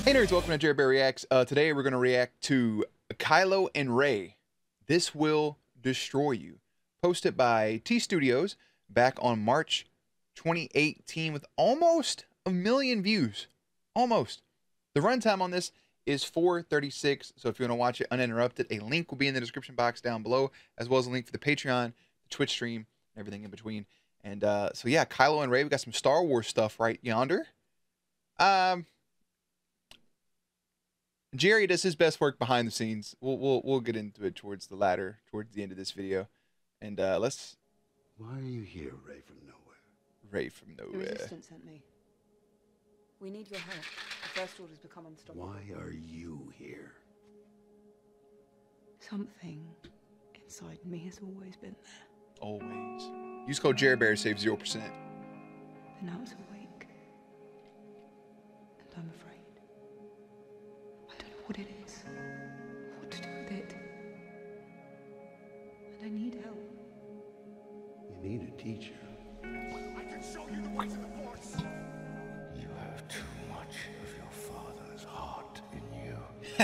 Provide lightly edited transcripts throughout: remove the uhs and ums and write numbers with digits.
Hey nerds, welcome to Jared Bear Reacts. Today we're going to react to Kylo and Rey, This Will Destroy You. Posted by T Studios back on March 2018 with almost 1 million views. Almost. The runtime on this is 4:36, so if you want to watch it uninterrupted, a link will be in the description box down below, as well as a link for the Patreon, the Twitch stream, and everything in between. And so yeah, Kylo and Rey, we got some Star Wars stuff right yonder. Jerry does his best work behind the scenes. We'll get into it towards the end of this video. And let's. Why are you here, Rey from nowhere? Rey from The nowhere. Resistance sent me. We need your help. The First Order's become unstoppable. Why are you here? Something inside me has always been there. Always. Use code Jerry Bear to save 0%. But now it's awake. And I'm afraid. I don't know what it is. What to do with it. And I need help. You need a teacher. I can show you the ways of the Force. You have too much of your father's heart in you.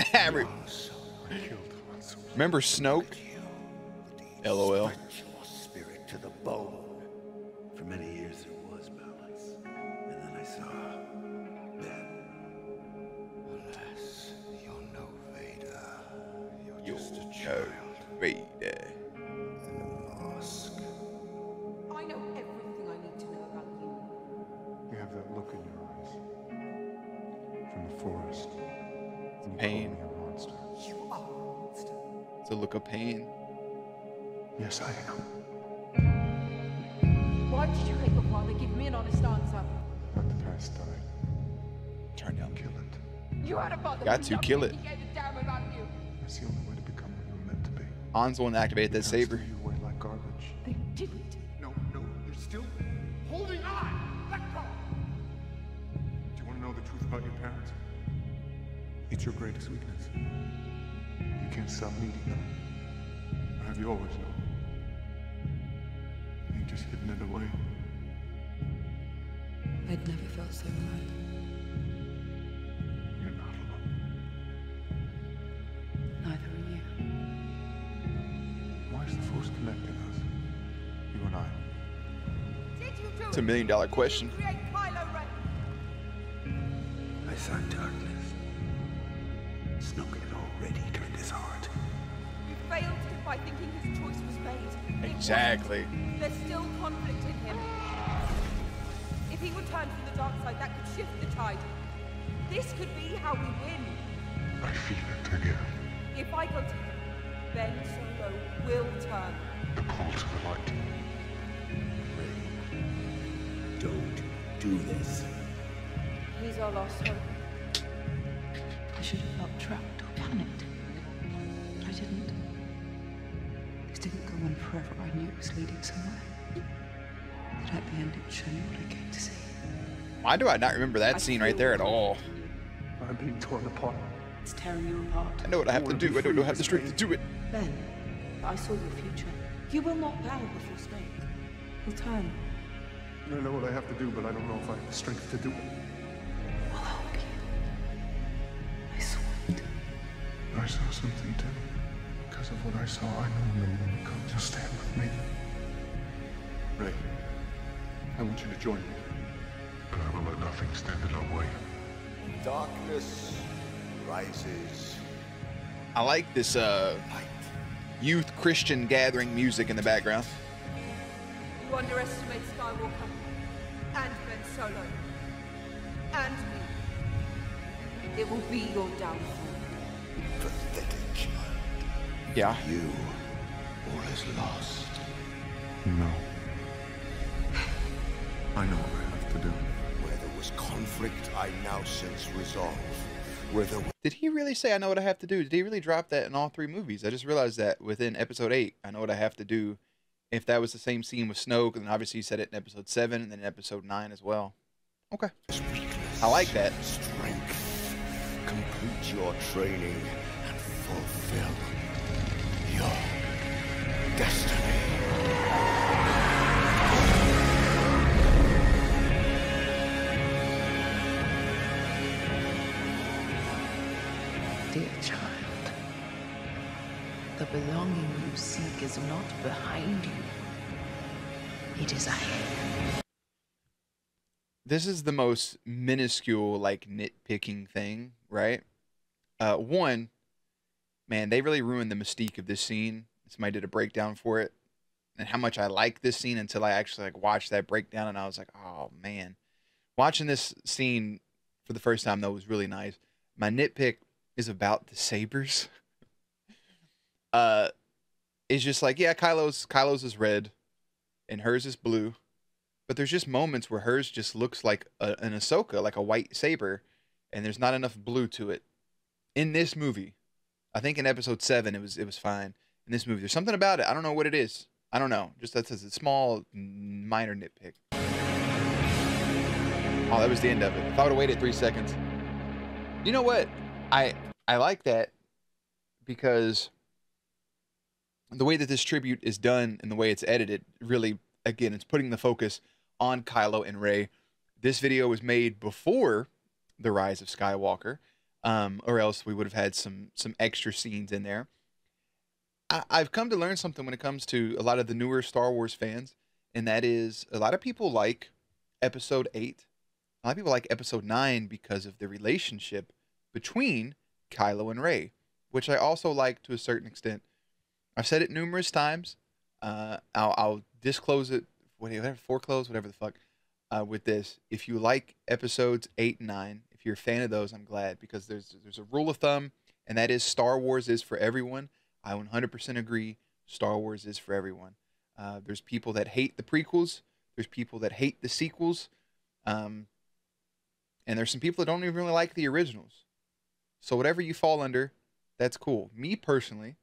Remember Snoke? LOL. Stretch your spirit to the bone. For many years there was balance. And then I saw Ben. Alas, you're no Vader. You're just a child. Vader. In a mask. I know everything I need to know about you. You have that look in your eyes. From the forest. And you Pain. call me a monster. You are a monster. It's a look of pain. Yes, I am. Why did you make your father give me an honest answer? Let the past die. Turn down. Kill it. You had a father Got who to loved kill me. it. He gave a damn about you. That's the only way to become what you're meant to be. Han's the one that activated that Because saber. threw you away like garbage. They didn't. No, they're still holding on. Let go. Do you want to know the truth about your parents? It's your greatest weakness. You can't stop needing them. Or have you always known? You just hidden it away. I'd never felt so alone. You're not alone. Neither are you. Why is the Force connecting us? You and I. Did you do It's $1 million question. create Kylo Ren? I saw darkness. Snoke had already turned his heart. You failed by thinking his choice was made. Exactly. There's still conflict in him. If he would turn from the dark side, that could shift the tide. This could be how we win. I feel it again. If I go to him, Ben Solo will turn. The pull to the light. Rey, don't do this. He's our last hope. I should have felt trapped or panicked. But I didn't. This didn't go on forever. I knew it was leading somewhere. But at the end, it would show me what I came to see. Why do I not remember that scene right there at all? I'm being torn apart. It's tearing you apart. I know what I have to do. I don't have the strength to do it. Ben, I saw your future. You will not bow before Snoke. He'll turn. I know what I have to do, but I don't know if I have the strength to do it. I'll help you. I saw it. I saw something too. Because of what I saw, I know no one will come to stand with me. Rey, I want you to join me. But I will let nothing stand in our way. Darkness rises. I like this youth Christian gathering music in the background. You underestimate Skywalker, and Ben Solo, and me. It will be your downfall. Pathetic child. Yeah. You, all is lost. No. I know what I have to do. Where there was conflict, I now sense resolve. Where there Did he really say I know what I have to do? Did he really drop that in all 3 movies? I just realized that within episode 8, I know what I have to do. If that was the same scene with Snoke, then obviously he said it in episode 7 and then in episode 9 as well. Okay. I like that. strength, complete your training and fulfill your destiny. belonging you seek is not behind you. It is ahead. This is the most minuscule, like, nitpicking thing, right? One, man, they really ruined the mystique of this scene. Somebody did a breakdown for it, and how much I like this scene until I actually like watched that breakdown, and I was like, oh man, watching this scene for the first time though was really nice. My nitpick is about the sabers. It's just like, yeah, Kylo's is red, and hers is blue, but there's just moments where hers just looks like an Ahsoka, like a white saber, and there's not enough blue to it. In this movie, I think in episode 7 it was fine. In this movie, there's something about it. I don't know what it is. I don't know. Just that's a small, minor nitpick. Oh, that was the end of it. If I would have waited 3 seconds. You know what? I like that because the way that this tribute is done and the way it's edited, really, again, it's putting the focus on Kylo and Rey. This video was made before The Rise of Skywalker, or else we would have had some extra scenes in there. I've come to learn something when it comes to a lot of the newer Star Wars fans, and that is a lot of people like Episode 8. A lot of people like Episode 9 because of the relationship between Kylo and Rey, which I also like to a certain extent. I've said it numerous times. I'll disclose it, whatever, foreclose, whatever the fuck, with this. If you like Episodes 8 and 9, if you're a fan of those, I'm glad, because there's a rule of thumb, and that is Star Wars is for everyone. I 100% agree. Star Wars is for everyone. There's people that hate the prequels. There's people that hate the sequels. And there's some people that don't even really like the originals. So whatever you fall under, that's cool. Me personally,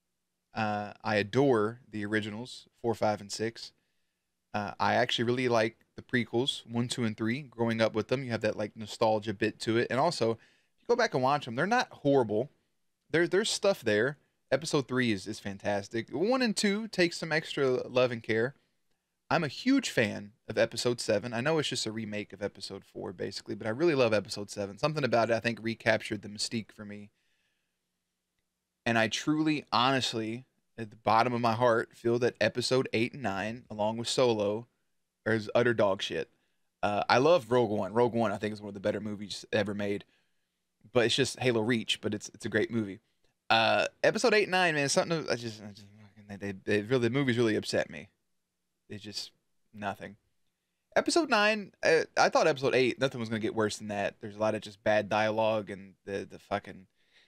I adore the originals, 4, 5, and 6. I actually really like the prequels, 1, 2, and 3. Growing up with them, you have that like nostalgia bit to it. And also, if you go back and watch them, they're not horrible. There's stuff there. Episode 3 is fantastic. 1 and 2 take some extra love and care. I'm a huge fan of Episode 7. I know it's just a remake of Episode 4, basically, but I really love Episode 7. Something about it, I think, recaptured the mystique for me. And I truly, honestly, at the bottom of my heart, feel that Episode 8 and 9, along with Solo, is utter dog shit. I love Rogue One. Rogue One, I think, is one of the better movies ever made. But it's just Halo Reach, but it's a great movie. Episode 8 and 9, man, something the movies really upset me. It's just nothing. Episode 9, I thought Episode 8, nothing was gonna get worse than that. There's a lot of just bad dialogue and the fucking.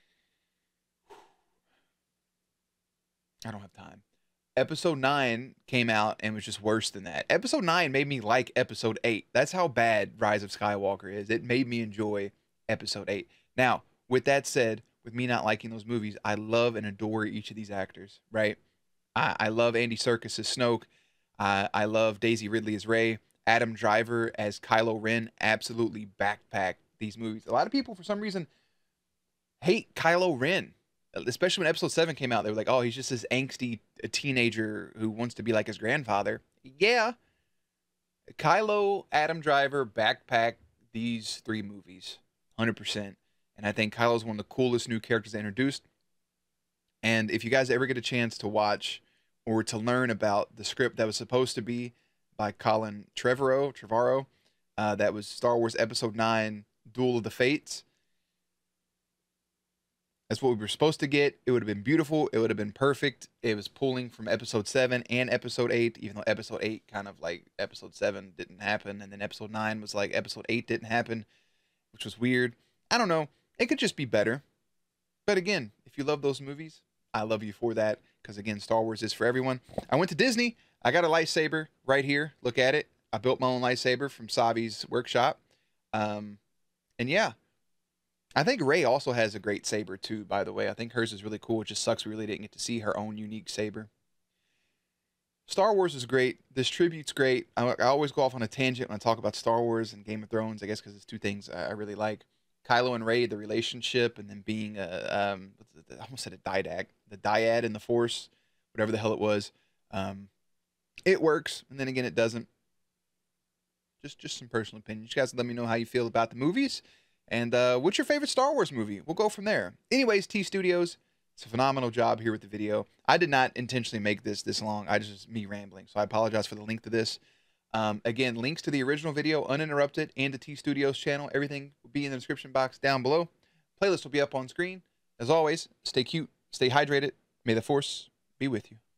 I don't have time. Episode 9 came out and was just worse than that. Episode 9 made me like Episode 8. That's how bad Rise of Skywalker is. It made me enjoy Episode 8. Now, with that said, with me not liking those movies, I love and adore each of these actors, right? I love Andy Serkis as Snoke. I love Daisy Ridley as Rey. Adam Driver as Kylo Ren absolutely backpacked these movies. A lot of people, for some reason, hate Kylo Ren, especially when Episode 7 came out. They were like, oh, he's just this angsty teenager who wants to be like his grandfather. Yeah. Kylo, Adam Driver backpacked these 3 movies, 100%. And I think Kylo's one of the coolest new characters they introduced. And if you guys ever get a chance to watch or to learn about the script that was supposed to be by Colin Trevorrow, that was Star Wars Episode 9, Duel of the Fates. That's what we were supposed to get. It would have been beautiful. It would have been perfect. It was pulling from Episode 7 and Episode 8, even though Episode 8 kind of like Episode 7 didn't happen. And then Episode 9 was like Episode 8 didn't happen, which was weird. I don't know. It could just be better. But again, if you love those movies, I love you for that. Because again, Star Wars is for everyone. I went to Disney. I got a lightsaber right here. Look at it. I built my own lightsaber from Savi's workshop. And yeah. I think Rey also has a great saber too, by the way. I think hers is really cool. It just sucks we really didn't get to see her own unique saber. Star Wars is great. This tribute's great. I always go off on a tangent when I talk about Star Wars and Game of Thrones, I guess because it's 2 things I really like. Kylo and Rey, the relationship, and then being I almost said a didact, the dyad in the Force, whatever the hell it was. It works, and then again, it doesn't. Just some personal opinions. You guys let me know how you feel about the movies, and what's your favorite Star Wars movie? We'll go from there. Anyways, T Studios, It's a phenomenal job here with the video. I did not intentionally make this long. I just me rambling. So I apologize for the length of this. Again, links to the original video, Uninterrupted, and the T Studios channel. Everything will be in the description box down below. Playlist will be up on screen. As always, stay cute, stay hydrated. May the Force be with you.